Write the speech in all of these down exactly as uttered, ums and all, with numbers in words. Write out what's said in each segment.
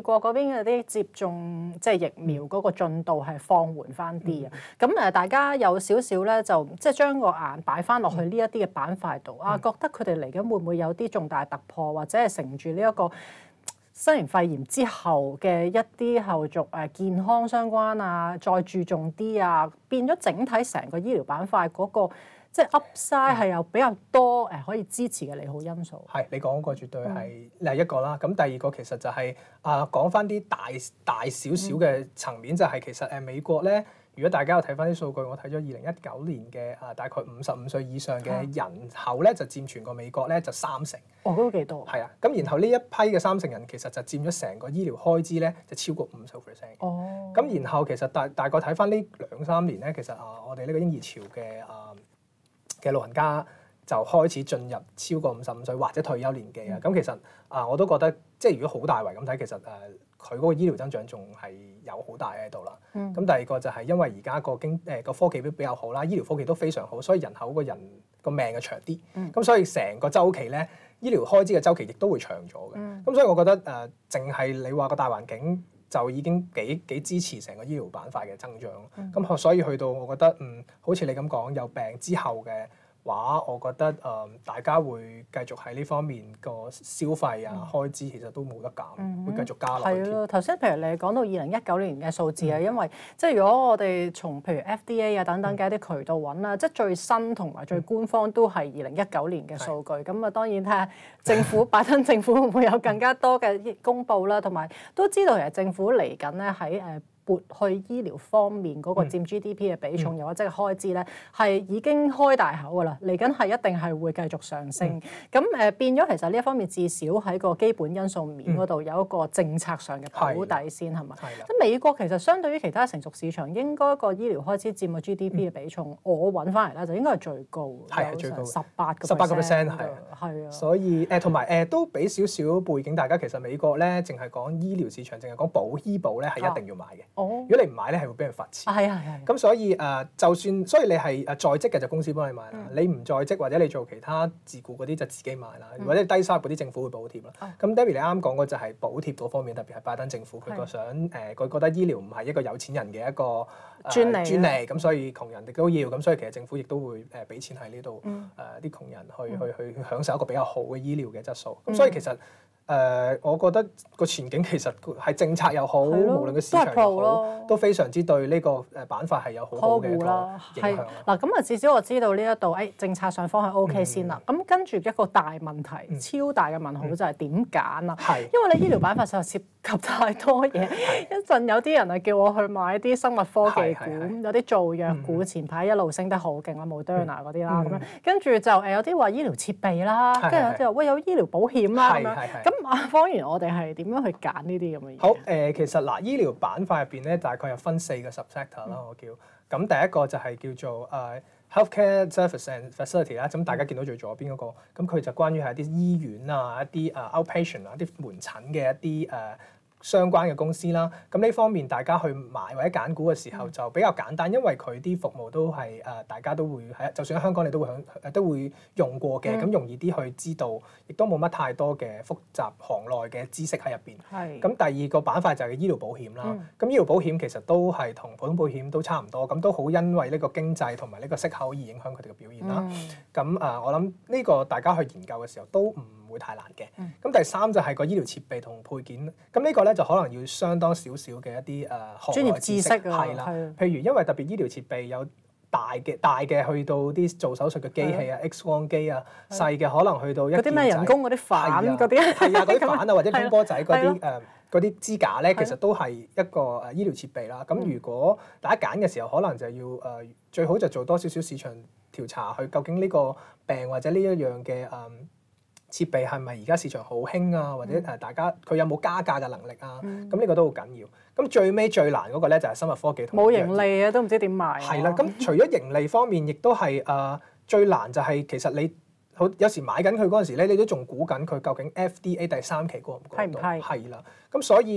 國嗰邊嗰啲接種即係疫苗嗰個進度係放緩翻啲啊。咁誒、嗯，大家有少少咧就即係將個眼擺翻落去呢一啲嘅板塊度、嗯、啊，覺得佢哋嚟緊會唔會有啲重大突破，或者係乘住呢一個新型肺炎之後嘅一啲後續誒健康相關啊，再注重啲啊，變咗整體成個醫療板塊嗰、嗰個即係 Upside 係有比較多誒可以支持嘅利好因素。 係你講嗰個絕對係另一個啦。咁、嗯、第二個其實就係、是、啊講翻啲大大少少嘅層面，就係其實誒美國咧。如果大家有睇翻啲數據，我睇咗二零一九年嘅啊大概五十五歲以上嘅人口咧，就佔全個美國咧就三成。 哦，嗰都幾多？ 係啊，咁然後呢一批嘅三成人其實就佔咗成個醫療開支咧，就超過五十 percent。哦。咁然後其實大大概睇翻呢兩三年咧，其實啊我哋呢個嬰兒潮嘅啊嘅老人家就開始進入超過五十五歲或者退休年紀啊。咁、嗯、其實啊我都覺得即係如果好大圍咁睇，其實誒。啊佢嗰個醫療增長仲係有好大喺度啦。咁、嗯、第二個就係因為而家個經誒個科技都比較好啦，醫療科技都非常好，所以人口個人個命嘅長啲。咁、嗯、所以成個週期咧，醫療開支嘅週期亦都會長咗嘅。咁、嗯、所以我覺得誒，淨、呃、係你話個大環境就已經幾幾支持成個醫療板塊嘅增長。咁、嗯、所以去到我覺得嗯，好似你咁講有病之後嘅話，我覺得誒、呃、大家會繼續喺呢方面個消費啊、嗯、開支其實都冇得減，嗯、會繼續加落去。 係咯，頭先譬如你講到二零一九年嘅數字啊，嗯、因為即係如果我哋從譬如 F D A 啊等等嘅一啲渠道揾啦，嗯、即係最新同埋最官方都係二零一九年嘅數據。咁啊、嗯，當然睇下政府拜登政府會唔會有更加多嘅公佈啦，同埋都知道其實政府嚟緊咧喺誒撥去醫療方面嗰個佔 G D P 嘅比重，又或者係開支咧，係已經開大口㗎啦。嚟緊係一定係會繼續上升。咁誒、嗯、變咗，其實呢一方面至少喺個基本因素面嗰度有一個政策上嘅保底先係咪？咁美國其實相對於其他成熟市場，應該個醫療開支佔個 G D P 嘅比重，嗯、我揾翻嚟咧就應該係最高， 係最高十八個十八個 percent 係係啊。 所以誒同埋誒都俾少少背景大家，其實美國咧淨係講醫療市場，淨係講保醫保咧係一定要買嘅。哦、如果你唔買咧，係會俾人罰錢。 係啊係。 咁所以誒、呃，就算所以你係誒在職嘅就公司幫你買啦，嗯、你唔在職或者你做其他自僱嗰啲就自己買啦，嗯、或者低收入嗰啲政府會補貼啦。咁、嗯、Debbie 你啱啱講嗰就係補貼嗰方面，特別係拜登政府佢個想誒，佢、呃、覺得醫療唔係一個有錢人嘅一個、呃、專利專利，咁所以窮人亦都要，咁所以其實政府亦都會誒俾錢喺呢度誒啲窮人去、嗯、去去去享受一個比較好嘅醫療嘅質素。咁、嗯、所以其實。誒、呃，我覺得個前景其實係政策又好，無論個市場又好，都非常之對呢個誒板塊係有好好嘅一個影響。 嗱，咁啊，至少我知道呢一度誒政策上方係 O K 先啦。咁、嗯、跟住一個大問題，嗯、超大嘅問號就係點揀啊？係、嗯，因為你醫療板塊實在涉及太多嘢。一陣有啲人啊叫我去買啲生物科技股，有啲造藥股前排一路升得好勁啦，Moderna嗰啲啦，咁樣跟住就誒有啲話醫療設備啦，跟住有啲話喂有醫療保險啦咁樣咁。方圓我哋係點樣去揀呢啲咁嘅嘢？ 好誒、呃，其實嗱、呃，醫療板塊入邊咧，大概有分四個 subsector 啦，我叫咁第一個就係叫做誒、uh, healthcare service and facility 啦，咁大家見到最左邊嗰、那個，咁佢就關於係一啲醫院啊、一啲誒、uh, outpatient 啊、一啲門診嘅一啲誒。Uh, 相關嘅公司啦，咁呢方面大家去買或者揀股嘅時候就比較簡單，因為佢啲服務都係誒、呃、大家都會喺，就算喺香港你都會響誒都會用過嘅，咁、嗯、容易啲去知道，亦都冇乜太多嘅複雜行內嘅知識喺入邊。係是。咁第二個板塊就係醫療保險啦。咁、嗯、醫療保險其實都係同普通保險都差唔多，咁都好因為呢個經濟同埋呢個息口而影響佢哋嘅表現啦。咁誒、嗯呃，我諗呢個大家去研究嘅時候都唔會太難嘅。咁、嗯、第三就係個醫療設備同配件，咁呢個咧就可能要相當少少嘅一啲誒、呃、 專業知識啊， 係啦，譬如因為特別醫療設備有大嘅大嘅去到啲做手術嘅機器啊、的 X 光機啊，細嘅可能去到一啲咩人工嗰啲反嗰啲， 係啊嗰啲反啊或者乒乓仔嗰啲誒嗰啲支架咧，其實都係一個誒醫療設備啦。咁的如果大家揀嘅時候，可能就要誒、呃、最好就做多少少市場調查，去究竟呢個病或者呢一樣嘅誒。嗯設備係咪而家市場好興啊？或者誒大家佢有冇加價嘅能力啊？咁呢、嗯、個都好緊要。咁最尾最難嗰個咧就係生物科技同冇盈利啊，都唔知點賣。 係啦，咁除咗盈利方面，亦都係誒最難就係其實你好有時買緊佢嗰陣時咧，你都仲估緊佢究竟 F D A 第三期過唔過到？係唔係？係啦，咁所以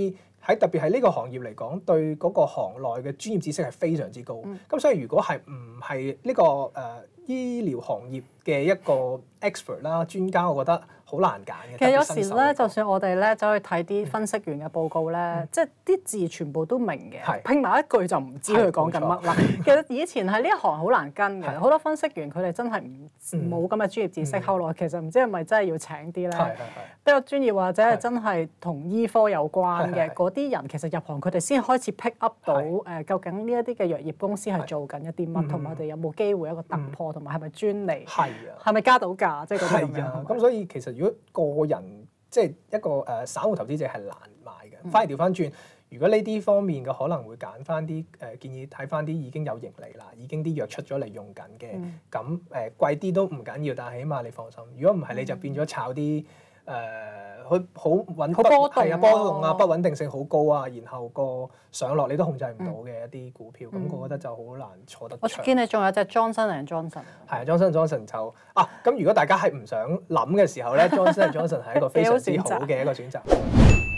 喺特別係呢個行業嚟講，對嗰個行內嘅專業知識係非常之高。咁、嗯、所以如果係唔係呢個誒、呃、醫療行業嘅一個 expert 啦專家，我覺得好難揀嘅。 其實有時咧，就算我哋咧走去睇啲分析員嘅報告咧，嗯、即係啲字全部都明嘅，是拼埋一句就唔知佢講緊乜啦。其實以前係呢一行好難跟嘅，好是多分析員佢哋真係唔冇咁嘅專業知識。嗯、後來其實唔知係咪真係要請啲咧比較專業或者係真係同醫科有關嘅嗰啲人，其實入行佢哋先開始 pick up 到誒、呃、究竟呢一啲嘅藥業公司係做緊一啲乜，同埋佢哋有冇機會一個突破，同埋係咪專利，係咪加到價，即係嗰啲咁樣。 咁所以其實如果個人即係一個誒散戶投資者係難買嘅，嗯、反而調翻轉，如果呢啲方面嘅可能會揀翻啲誒建議睇翻啲已經有盈利啦，已經啲藥出咗嚟用緊嘅，咁誒、嗯呃、貴啲都唔緊要，但係起碼你放心。如果唔係你就變咗炒啲。誒，佢好穩，係啊，波動啊，不穩定性好高啊，然後個上落你都控制唔到嘅一啲股票，咁、嗯、我覺得就好難坐得長。 我見你仲有隻 Johnson and Johnson。係啊 ，Johnson and Johnson 就啊，咁如果大家係唔想諗嘅時候咧，Johnson and Johnson 係一個非常之好嘅一個選擇。